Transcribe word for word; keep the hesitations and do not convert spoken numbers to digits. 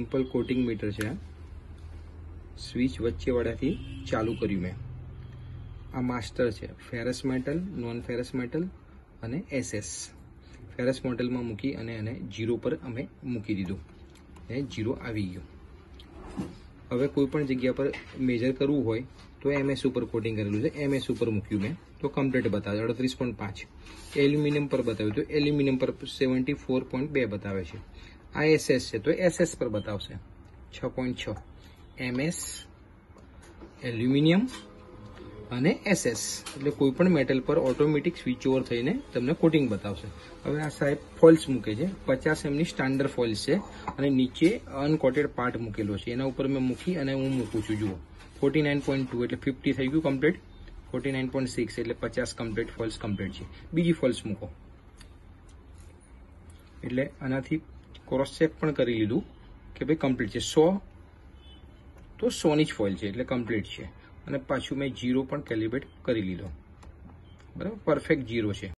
Simple coating meter છે. Switch વચ્ચેવાળાથી ચાલુ કર્યું મેં. આ માસ્ટર છે, ferrous metal, non ferrous metal અને એસએસ. ફેરસ મેટલમાં મૂકી અને એને જીરો પર અમે મૂકી દીધું અને જીરો આવી ગયું. હવે કોઈ પણ જગ્યા પર મેજર કરવું હોય તો એમએસ ઉપર કોટિંગ કરેલું છે, એમએસ ઉપર મૂક્યું મેં તો કમ્પ્લીટ બતાવે અડત્રીસ પોઈન્ટ પાંચ. એલ્યુમિનિયમ પર બતાવ્યું તો એલ્યુમિનિયમ પર સેવન્ટી ફોર પોઈન્ટ બે બતાવે છે. આ એસએસ છે તો એસએસ પર બતાવશે છ પોઈન્ટ છ. એમએસ, એલ્યુમિનિયમ અને એસએસ એટલે કોઈ પણ મેટલ પર ઓટોમેટિક સ્વિચ ઓવર થઈને તમને કોટિંગ બતાવશે. હવે આ સાહેબ ફોલ્સ મૂકે છે, પચાસ એમની સ્ટાન્ડર્ડ ફોલ્સ છે અને નીચે અનકોટેડ પાર્ટ મૂકેલો છે. એના ઉપર મેં મૂકી અને હું મૂકું છું. જુઓ ફોર્ટી નાઇન પોઈન્ટ ટુ એટલે ફિફ્ટી થઈ ગયું complete. Forty nine point six એટલે પચાસ કમ્પ્લીટ ફોલ્સ કમ્પ્લીટ છે. બીજી ફોલ્સ મૂકો એટલે આનાથી ક્રોસ ચેક પણ કરી લીધું કે ભાઈ કમ્પ્લીટ છે. સો તો સોની જ ફોઇલ છે એટલે કમ્પ્લીટ છે. અને પાછું મેં જીરો પણ કેલિબ્રેટ કરી લીધો. બરાબર, પરફેક્ટ જીરો છે.